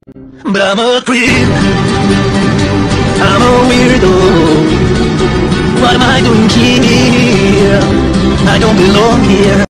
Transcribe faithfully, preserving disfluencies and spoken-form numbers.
But I'm a creep, I'm a weirdo. What am I doing here? I don't belong here.